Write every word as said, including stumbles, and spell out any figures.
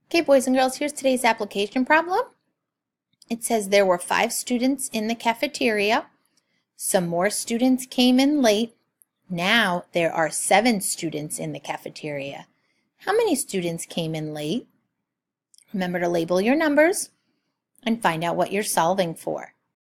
Okay, boys and girls, here's today's application problem. It says there were five students in the cafeteria. Some more students came in late. Now there are seven students in the cafeteria. How many students came in late? Remember to label your numbers and find out what you're solving for.